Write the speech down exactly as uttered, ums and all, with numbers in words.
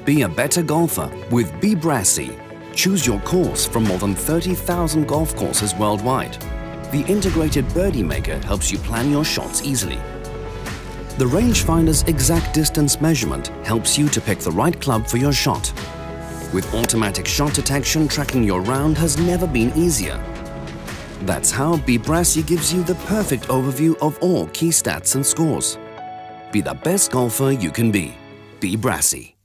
Be a better golfer with BEBRASSIE. Choose your course from more than thirty thousand golf courses worldwide. The integrated birdie maker helps you plan your shots easily. The rangefinder's exact distance measurement helps you to pick the right club for your shot. With automatic shot detection, tracking your round has never been easier. That's how BEBRASSIE gives you the perfect overview of all key stats and scores. Be the best golfer you can be. BEBRASSIE.